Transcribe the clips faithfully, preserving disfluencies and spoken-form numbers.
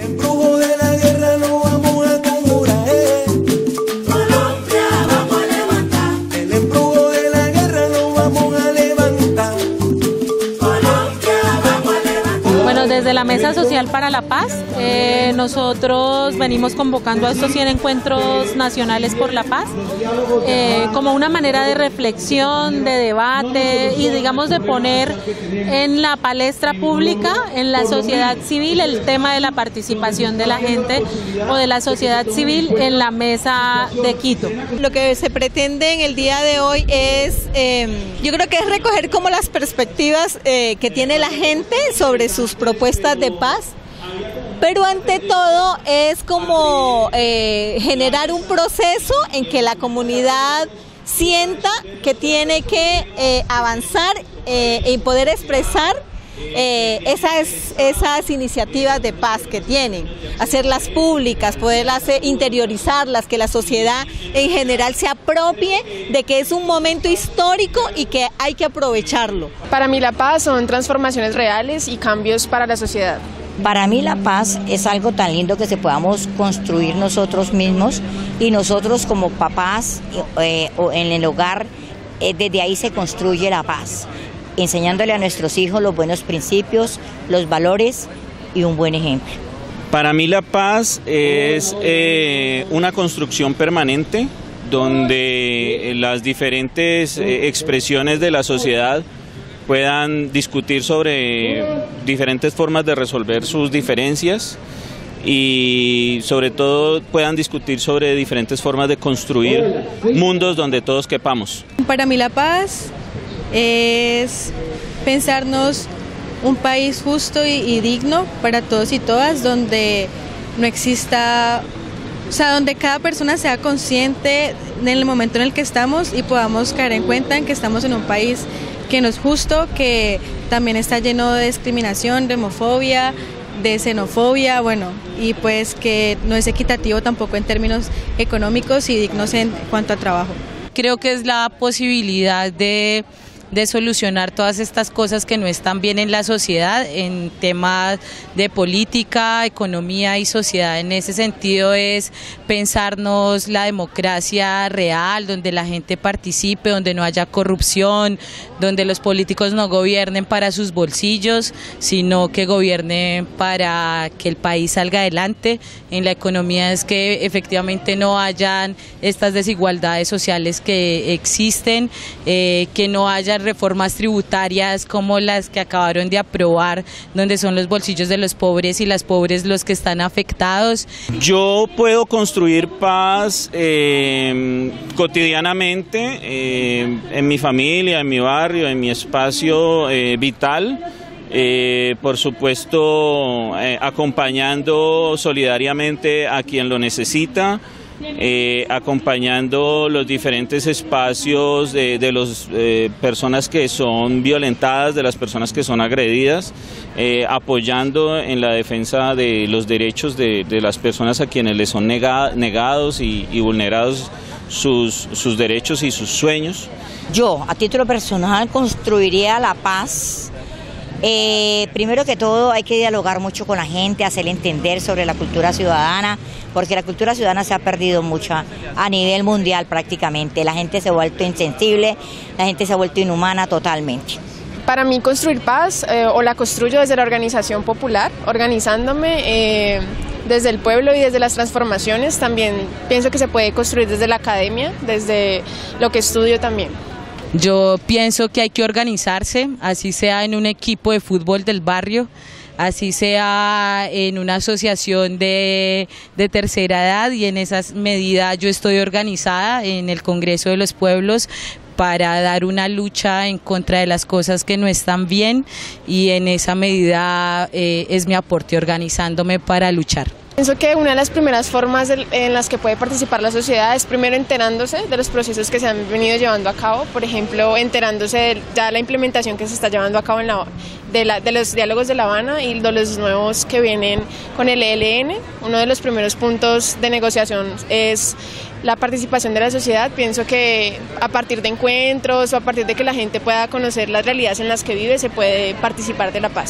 embrujo de la guerra lo vamos a conjurar, eh. Colombia, vamos a levantar. El embrujo de la guerra lo vamos a levantar. Colombia, vamos a levantar. Bueno, desde la Mesa Social para la Paz, eh, nosotros venimos convocando a estos cien encuentros nacionales por la paz, eh, como una manera de reflexión, de debate y digamos de poner en la palestra pública, en la sociedad civil, el tema de la participación de la gente o de la sociedad civil en la mesa de Quito. Lo que se pretende en el día de hoy es, eh, yo creo que es recoger como las perspectivas eh, que tiene la gente sobre sus propuestas de paz, pero ante todo es como eh, generar un proceso en que la comunidad sienta que tiene que eh, avanzar eh, y poder expresar eh, esas, esas iniciativas de paz que tienen, hacerlas públicas, poderlas interiorizarlas, que la sociedad en general se apropie de que es un momento histórico y que hay que aprovecharlo. Para mí la paz son transformaciones reales y cambios para la sociedad. Para mí la paz es algo tan lindo que se podamos construir nosotros mismos y nosotros como papás eh, o en el hogar, eh, desde ahí se construye la paz, enseñándole a nuestros hijos los buenos principios, los valores y un buen ejemplo. Para mí la paz es eh, una construcción permanente donde las diferentes eh, expresiones de la sociedad puedan discutir sobre diferentes formas de resolver sus diferencias y sobre todo puedan discutir sobre diferentes formas de construir mundos donde todos quepamos. Para mí la paz es pensarnos un país justo y, y digno para todos y todas, donde no exista, o sea, donde cada persona sea consciente en el momento en el que estamos y podamos caer en cuenta en que estamos en un país que no es justo, que también está lleno de discriminación, de homofobia, de xenofobia, bueno, y pues que no es equitativo tampoco en términos económicos y dignos en cuanto a trabajo. Creo que es la posibilidad de de solucionar todas estas cosas que no están bien en la sociedad, en temas de política, economía y sociedad. En ese sentido es pensarnos la democracia real, donde la gente participe, donde no haya corrupción, donde los políticos no gobiernen para sus bolsillos, sino que gobiernen para que el país salga adelante. En la economía es que efectivamente no hayan estas desigualdades sociales que existen, eh, que no haya reformas tributarias como las que acabaron de aprobar, donde son los bolsillos de los pobres y las pobres los que están afectados. Yo puedo construir paz eh, cotidianamente eh, en mi familia, en mi barrio, en mi espacio eh, vital. Eh, por supuesto eh, acompañando solidariamente a quien lo necesita, Eh, acompañando los diferentes espacios de, de las eh, personas que son violentadas, de las personas que son agredidas, eh, apoyando en la defensa de los derechos de, de las personas a quienes les son nega, negados y, y vulnerados sus, sus derechos y sus sueños. Yo, a título personal, construiría la paz. Eh, primero que todo hay que dialogar mucho con la gente, hacerle entender sobre la cultura ciudadana, porque la cultura ciudadana se ha perdido mucho a nivel mundial prácticamente. La gente se ha vuelto insensible, la gente se ha vuelto inhumana totalmente. Para mí construir paz eh, o la construyo desde la organización popular, organizándome eh, desde el pueblo y desde las transformaciones. También pienso que se puede construir desde la academia, desde lo que estudio también. Yo pienso que hay que organizarse, así sea en un equipo de fútbol del barrio, así sea en una asociación de, de tercera edad, y en esa medida yo estoy organizada en el Congreso de los Pueblos para dar una lucha en contra de las cosas que no están bien, y en esa medida eh, es mi aporte, organizándome para luchar. Pienso que una de las primeras formas de, en las que puede participar la sociedad es primero enterándose de los procesos que se han venido llevando a cabo, por ejemplo, enterándose de ya la implementación que se está llevando a cabo en la, de, la, de los diálogos de La Habana y de los nuevos que vienen con el E L N. Uno de los primeros puntos de negociación es la participación de la sociedad. Pienso que a partir de encuentros o a partir de que la gente pueda conocer las realidades en las que vive, se puede participar de la paz.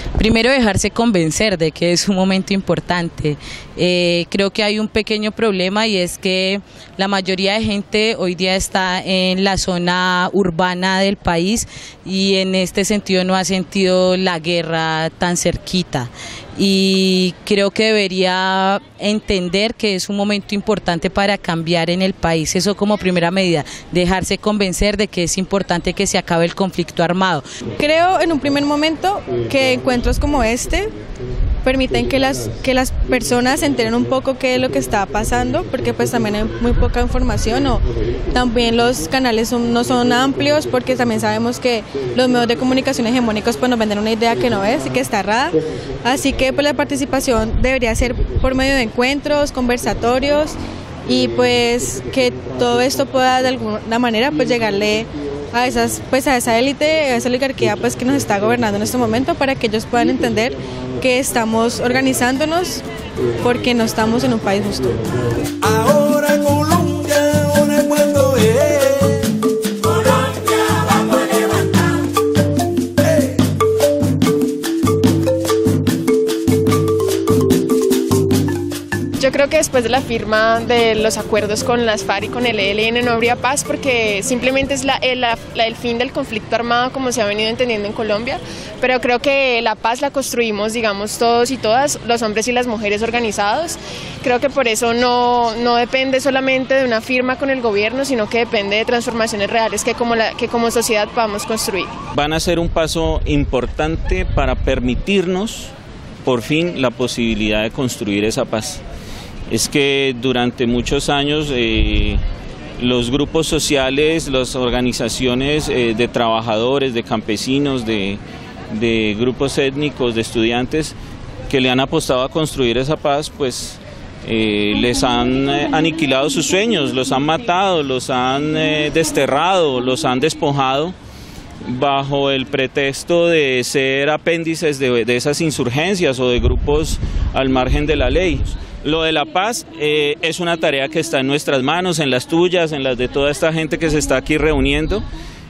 Primero, dejarse convencer de que es un momento importante. Eh, creo que hay un pequeño problema y es que la mayoría de gente hoy día está en la zona urbana del país y en este sentido no ha sentido la guerra tan cerquita. Y creo que debería entender que es un momento importante para cambiar en el país. Eso como primera medida, dejarse convencer de que es importante que se acabe el conflicto armado. Creo en un primer momento que encuentros como este permiten que las, que las personas se enteren un poco qué es lo que está pasando, porque pues también hay muy poca información, o también los canales son, no son amplios, porque también sabemos que los medios de comunicación hegemónicos pues nos venden una idea que no es y que está errada, así que pues la participación debería ser por medio de encuentros, conversatorios, y pues que todo esto pueda de alguna manera pues llegarle a esas pues a esa élite, a esa oligarquía pues que nos está gobernando en este momento, para que ellos puedan entender que estamos organizándonos porque no estamos en un país justo. Ahora Colombia, ahora es cuando es. Colombia, vamos a levantar. Hey. Yo creo que después de la firma de los acuerdos con las FARC y con el E L N no habría paz, porque simplemente es la, el, la, el fin del conflicto armado como se ha venido entendiendo en Colombia, pero creo que la paz la construimos, digamos, todos y todas, los hombres y las mujeres organizados. Creo que por eso no, no depende solamente de una firma con el gobierno, sino que depende de transformaciones reales que como, la, que como sociedad podamos construir. Van a ser un paso importante para permitirnos, por fin, la posibilidad de construir esa paz. Es que durante muchos años eh, los grupos sociales, las organizaciones eh, de trabajadores, de campesinos, de, de grupos étnicos, de estudiantes que le han apostado a construir esa paz, pues eh, les han eh, aniquilado sus sueños, los han matado, los han eh, desterrado, los han despojado bajo el pretexto de ser apéndices de, de esas insurgencias o de grupos al margen de la ley. Lo de la paz eh, es una tarea que está en nuestras manos, en las tuyas, en las de toda esta gente que se está aquí reuniendo.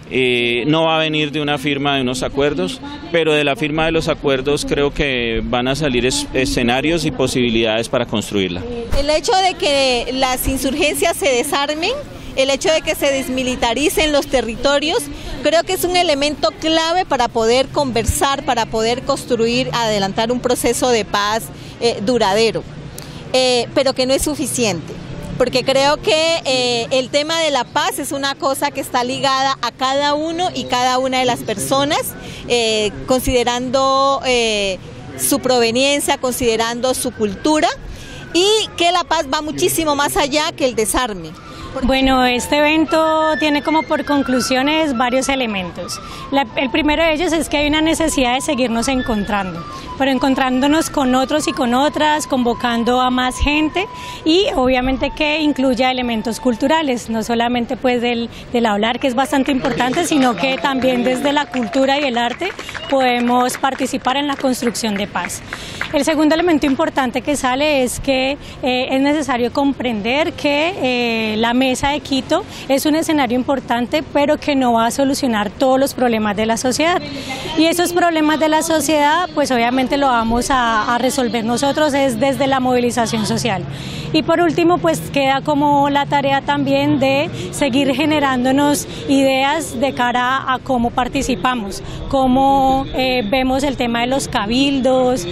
Eh, no va a venir de una firma de unos acuerdos, pero de la firma de los acuerdos creo que van a salir es, escenarios y posibilidades para construirla. El hecho de que las insurgencias se desarmen, el hecho de que se desmilitaricen los territorios, creo que es un elemento clave para poder conversar, para poder construir, adelantar un proceso de paz eh, duradero. Eh, pero que no es suficiente, porque creo que eh, el tema de la paz es una cosa que está ligada a cada uno y cada una de las personas, eh, considerando eh, su proveniencia, considerando su cultura, y que la paz va muchísimo más allá que el desarme. Bueno, este evento tiene como por conclusiones varios elementos. La, el primero de ellos es que hay una necesidad de seguirnos encontrando, pero encontrándonos con otros y con otras, convocando a más gente, y obviamente que incluya elementos culturales, no solamente pues del, del hablar, que es bastante importante, sino que también desde la cultura y el arte podemos participar en la construcción de paz. El segundo elemento importante que sale es que eh, es necesario comprender que eh, la Mesa de Quito es un escenario importante, pero que no va a solucionar todos los problemas de la sociedad. Y esos problemas de la sociedad, pues obviamente lo vamos a, a resolver nosotros es desde la movilización social. Y por último, pues queda como la tarea también de seguir generándonos ideas de cara a cómo participamos, cómo eh, vemos el tema de los cabildos,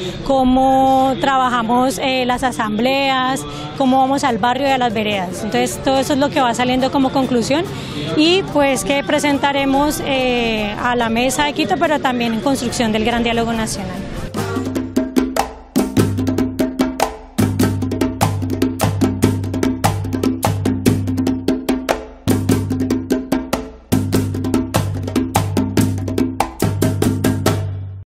cómo trabajamos eh, las asambleas, cómo vamos al barrio y a las veredas. Entonces todo eso es lo que va saliendo como conclusión, y pues que presentaremos eh, a la Mesa de Quito, pero también en construcción del Gran Diálogo Nacional.